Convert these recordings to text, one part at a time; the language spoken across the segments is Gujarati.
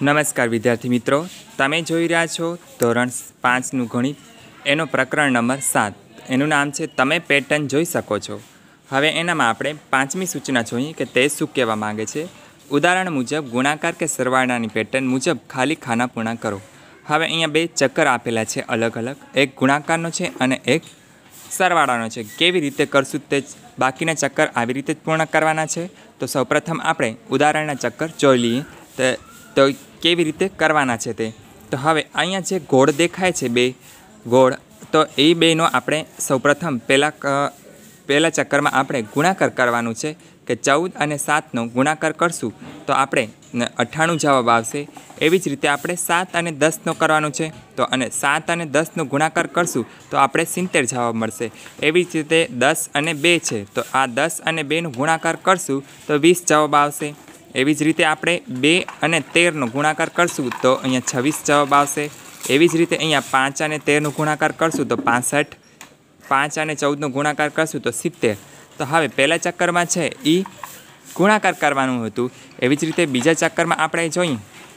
નમસ્કાર વિદ્યાર્થી મિત્રો, તમે જોઈ રહ્યા છો ધોરણ 5નું ગણિત, એનો પ્રકરણ નંબર 7. એનું નામ છે તમે પેટર્ન જોઈ શકો છો. હવે એનામાં આપણે 5મી સૂચના જોઈએ કે તે શું કહેવા માંગે છે. ઉદાહરણ મુજબ ગુણાકાર કે સરવાળાની પેટર્ન મુજબ ખાલી ખાના પૂર્ણ કરો. હવે અહીંયા બે ચક્કર આપેલા છે અલગ અલગ, એક ગુણાકારનો છે અને એક સરવાળાનો છે. કેવી રીતે કરશું તે બાકીના ચક્કર આવી રીતે જ પૂર્ણ કરવાના છે. તો સૌપ્રથમ આપણે ઉદાહરણના ચક્કર જોઈ લઈએ તો કેવી રીતે કરવાના છે તે. તો હવે અહીંયા જે ગોળ દેખાય છે બે ગોળ, તો એ બેનો આપણે સૌપ્રથમ પહેલા ચક્કરમાં આપણે ગુણાકાર કરવાનું છે કે 14 અને 7નો ગુણાકાર કરશું તો આપણે 98 જવાબ આવશે. એવી જ રીતે આપણે 7 અને 10નો કરવાનું છે તો અને 7 અને 10નો ગુણાકાર કરશું તો આપણે 70 જવાબ મળશે. એવી જ રીતે 10 અને 2 છે તો આ 10 અને 2નો ગુણાકાર કરશું તો 20 જવાબ આવશે. એવી જ રીતે આપણે 2 અને 13નો ગુણાકાર કરશું તો અહીંયા 26 જવાબ આવશે. એવી જ રીતે અહીંયા 5 અને 13નો ગુણાકાર કરશું તો 65, 5 અને 14નો ગુણાકાર કરશું તો 70. તો હવે પહેલા ચક્કરમાં છે એ ગુણાકાર કરવાનું હતું. એવી જ રીતે બીજા ચક્કરમાં આપણે જોઈએ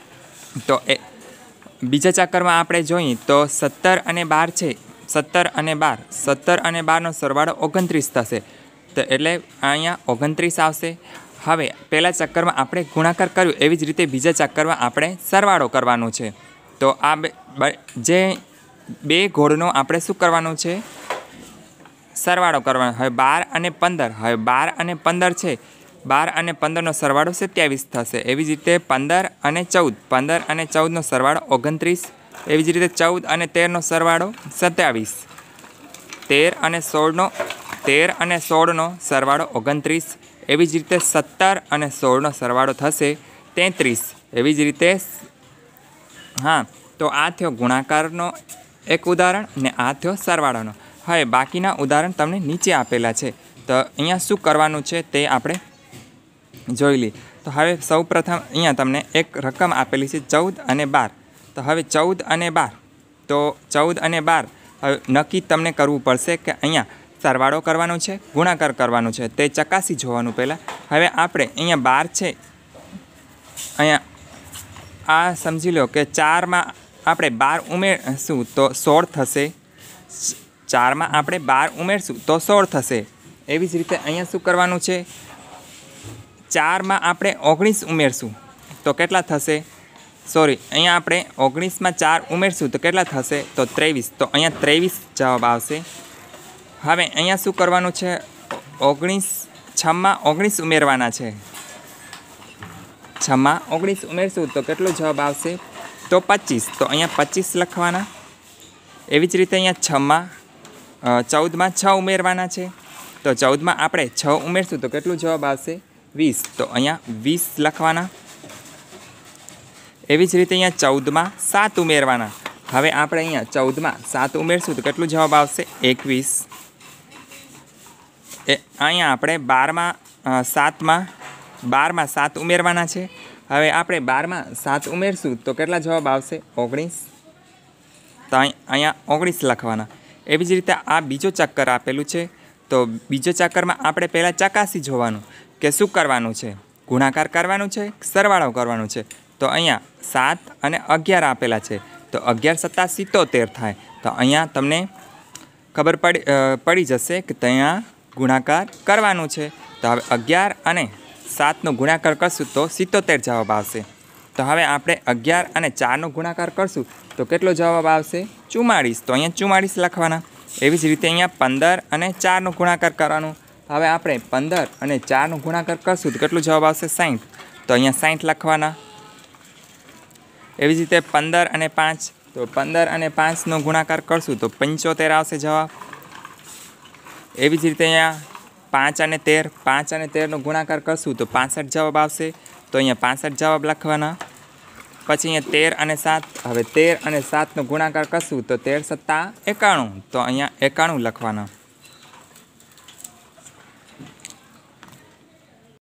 તો 17 અને 12 છે. 17 અને 12નો સરવાળો 29 થશે. તો એટલે અહીંયા 29 આવશે. હવે પહેલા ચક્કરમાં આપણે ગુણાકાર કર્યું, એવી જ રીતે બીજા ચક્કરમાં આપણે સરવાળો કરવાનો છે. તો આ જે બે ગોળનો આપણે શું કરવાનું છે? સરવાળો કરવાનો. હવે 12 અને 15, હવે 12 અને 15 છે, 12 અને 15નો સરવાળો 27 થશે. એવી જ રીતે 15 અને 14નો સરવાળો 29. એવી જ રીતે 14 અને 13નો સરવાળો 27. 13 અને 16નો સરવાળો 29. એવી જ રીતે 17 અને 16નો સરવાળો થશે 33. એવી જ રીતે તો આ થયો ગુણાકારનો એક ઉદાહરણ ને આ થયો સરવાળાનો. હવે બાકીના ઉદાહરણ તમને નીચે આપેલા છે તો અહીંયા શું કરવાનું છે તે આપણે જોઈ લઈએ. તો હવે સૌપ્રથમ અહીંયા તમને એક રકમ આપેલી છે 14 અને 12. તો હવે 14 અને 12 હવે નક્કી તમને કરવું પડશે કે અહીંયા સરવાળો કરવાનો છે, ગુણાકાર કરવાનો છે, તે ચકાસી જોવાનું પહેલાં. હવે આપણે અહીંયા 12 છે, અહીંયા આ સમજી લો કે 4માં આપણે 12 ઉમેરશું તો 16 થશે. 4માં આપણે 12 ઉમેરશું તો 16 થશે. એવી જ રીતે અહીંયા શું કરવાનું છે? 4માં આપણે 19 ઉમેરશું તો કેટલા થશે? અહીંયા આપણે 19માં 4 ઉમેરશું તો કેટલા થશે? તો 23. તો અહીંયા 23 જવાબ આવશે. હવે અહીંયા શું કરવાનું છે? 6માં 19 ઉમેરવાના છે. 6માં 19 ઉમેરશું તો કેટલો જવાબ આવશે? તો 25. તો અહીંયા 25 લખવાના. એવી જ રીતે અહીંયા 14માં 6 ઉમેરવાના છે. તો 14માં આપણે 6 ઉમેરશું તો કેટલો જવાબ આવશે? 20. તો અહીંયા 20 લખવાના. એવી જ રીતે અહીંયા 14માં 7 ઉમેરવાના. હવે આપણે અહીંયા 14માં 7 ઉમેરશું તો કેટલો જવાબ આવશે? 21. અહીંયા આપણે 12માં 7 ઉમેરવાના છે. હવે આપણે 12માં 7 ઉમેરશું તો કેટલા જવાબ આવશે? 19. તો અહીંયા 19 લખવાના. એવી જ રીતે આ બીજો ચક્કર આપેલું છે તો બીજો ચક્કરમાં આપણે પહેલાં ચકાસી જોવાનું કે શું કરવાનું છે? ગુણાકાર કરવાનું છે, સરવાળો કરવાનું છે. તો અહીંયા 7 અને 11 આપેલા છે તો 11 + 77 થાય. તો અહીંયા તમને ખબર પડી જશે કે ત્યાં ગુણાકાર કરવાનું છે. તો હવે 11 અને 7નો ગુણાકાર કરશું તો 77 જવાબ આવશે. તો હવે આપણે 11 અને 4નો ગુણાકાર કરશું તો કેટલો જવાબ આવશે? 44. તો અહીંયા 44 લખવાના. એવી જ રીતે અહીંયા 15 અને 4નો ગુણાકાર કરવાનો. હવે આપણે 15 અને 4નો ગુણાકાર કરશું તો કેટલો જવાબ આવશે? 60. તો અહીંયા 60 લખવાના. એવી જ રીતે 15 અને 5, તો 15 અને 5નો ગુણાકાર કરશું તો 75 આવશે જવાબ. એવી જ રીતે અહીંયા 5 અને 13નો ગુણાકાર કરશું તો 65 જવાબ આવશે. તો અહીંયા 65 જવાબ લખવાના. પછી અહીંયા 13 અને 7, હવે 13 અને 7નો ગુણાકાર કરશું તો 13 + 7 = 91. તો અહીંયા 91 લખવાના.